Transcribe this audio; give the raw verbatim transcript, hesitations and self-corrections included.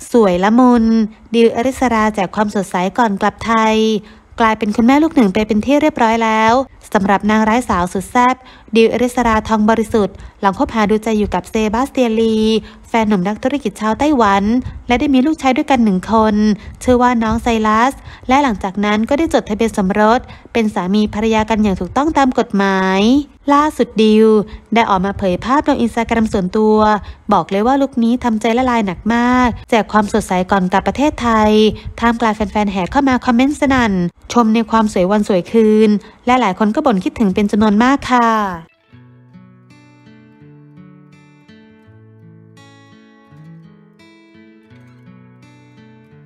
สวยละมุนดิวอริสราแจกความสดใสก่อนกลับไทยกลายเป็นคุณแม่ลูกหนึ่งไปเป็นที่เรียบร้อยแล้วสำหรับนางร้ายสาวสุดแซ่บดิวอริสราทองบริสุทธิ์หลังคบหาดูใจอยู่กับเซบาสเตียนลีแฟนหนุ่มนักธุรกิจชาวไต้หวันและได้มีลูกชายด้วยกันหนึ่งคนชื่อว่าน้องไซลัสและหลังจากนั้นก็ได้จดทะเบียนสมรสเป็นสามีภรรยากันอย่างถูกต้องตามกฎหมายล่าสุดดิวได้ออกมาเผยภาพลงอินสตาแกรมส่วนตัวบอกเลยว่าลุคนี้ทำใจละลายหนักมากแจกความสดใสก่อนกลับประเทศไทยท่ามกลางแฟนๆแห่เข้ามาคอมเมนต์สนั่นชมในความสวยวันสวยคืนและหลายคนก็บ่นคิดถึงเป็นจำนวนมากค่ะ